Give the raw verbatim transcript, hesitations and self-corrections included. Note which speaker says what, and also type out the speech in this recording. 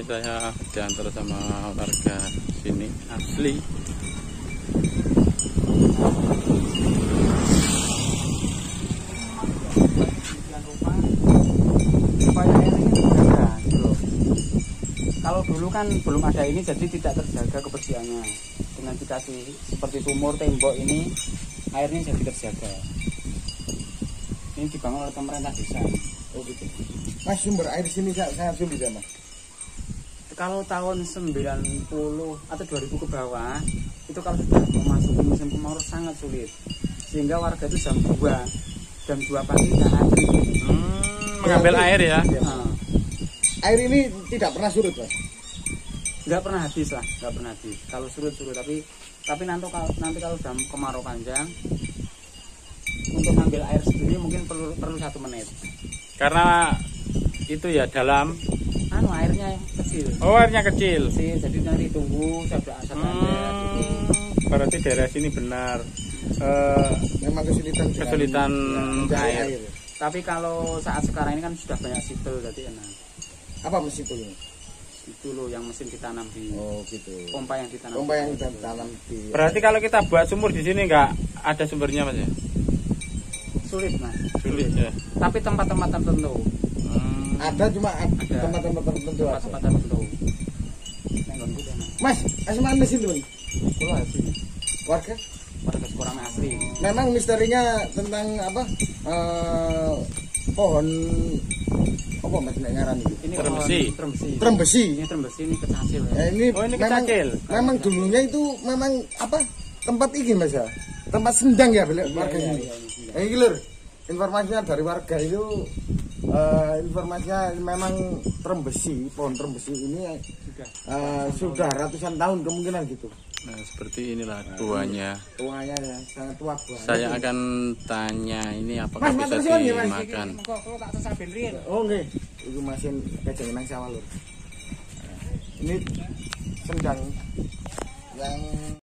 Speaker 1: saya diantar sama warga sini asli.
Speaker 2: Kalau dulu kan belum ada ini, jadi tidak terjaga kebersihannya. Dengan dikasih seperti sumur, tembok ini, airnya jadi terjaga. Ini dibangun oleh pemerintah desa.
Speaker 3: Oh gitu. Mas, sumber air sini sangat sulit ya Mas?
Speaker 2: Kalau tahun sembilan puluh atau dua ribu ke bawah, itu kalau sudah memasuki musim kemarau sangat sulit. Sehingga warga itu jam dua, jam dua pagi sudah antri.
Speaker 1: Hmm, mengambil ya, air ya?
Speaker 2: Ya. Nah.
Speaker 3: Air ini tidak pernah surut Mas?
Speaker 2: Nggak pernah habis lah, nggak pernah habis. Kalau surut-surut, tapi tapi nanti kalau nanti kalau sudah kemarau panjang, untuk ngambil air sendiri mungkin perlu perlu satu menit.
Speaker 1: Karena itu ya dalam.
Speaker 2: Anu airnya kecil.
Speaker 1: Oh, airnya kecil.
Speaker 2: Kecil, jadi nanti tunggu sampai asap
Speaker 1: Hmm,
Speaker 2: ada. Gitu.
Speaker 1: Berarti daerah sini benar uh,
Speaker 3: memang kesulitan
Speaker 1: kesulitan
Speaker 3: ya,
Speaker 1: air.
Speaker 3: air.
Speaker 2: Tapi kalau saat sekarang ini kan sudah banyak sipil, jadi enak.
Speaker 3: Apa mesin itu?
Speaker 2: Itu loh yang mesin ditanam di.
Speaker 3: Oh gitu.
Speaker 2: Pompa yang ditanam.
Speaker 3: Pompa yang ditanam di.
Speaker 1: Berarti kalau kita buat sumur di sini nggak ada sumbernya Mas ya?
Speaker 2: Sulit Mas.
Speaker 1: Sulit ya.
Speaker 2: Tapi tempat-tempat tertentu.
Speaker 1: Hmm.
Speaker 3: Ada cuma tempat-tempat tertentu.
Speaker 2: Tempat-tempat tertentu.
Speaker 3: Mas, asma mesin tuh.
Speaker 2: Kalau asli.
Speaker 3: Warga?
Speaker 2: Warga Sekorang asli.
Speaker 3: Memang misterinya tentang apa? Uh, pohon apa Mas nek ngaran itu?
Speaker 2: Ini
Speaker 1: Trembesi.
Speaker 2: Trembesi.
Speaker 3: Trembesi.
Speaker 2: Ini trembesi, ini kecacil.
Speaker 3: Ya, ini
Speaker 1: oh ini
Speaker 3: memang,
Speaker 1: kecacil.
Speaker 3: memang dulunya itu memang apa? Tempat ini Mas ya. Tempat sendang ya beli warga
Speaker 2: iya,
Speaker 3: sini.
Speaker 2: iya, iya,
Speaker 3: iya. Ini lur, informasinya dari warga itu uh, informasinya memang trembesi, pohon trembesi ini
Speaker 2: Sudah.
Speaker 3: uh, sudah ratusan tahun kemungkinan gitu.
Speaker 1: Nah, seperti inilah tuanya.
Speaker 3: Tuanya ya, sangat tua banget.
Speaker 1: Saya akan tanya ini apakah
Speaker 3: Mas,
Speaker 1: bisa
Speaker 3: matur suwun ya, Mas.
Speaker 1: dimakan.
Speaker 2: Kalau tak sesaben riyen.
Speaker 3: Oh nggih, itu mesin kejeng nang sawah lur. Ini sendang yang